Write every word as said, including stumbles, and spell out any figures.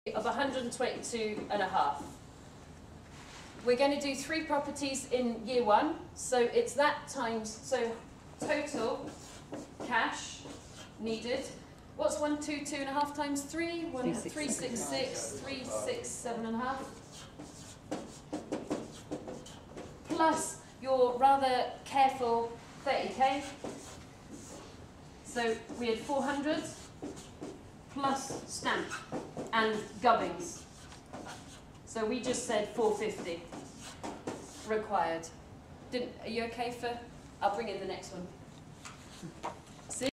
of one hundred twenty-two and a half. We're going to do three properties in year one, so it's that times, so total cash needed. What's one, two, two and a half times three? One, three, six, six, three, six, seven and a half. Plus your rather careful thirty K. So we had four hundred plus stamp and gubbins. So we just said four fifty required. Didn't, are you okay for, I'll bring in the next one.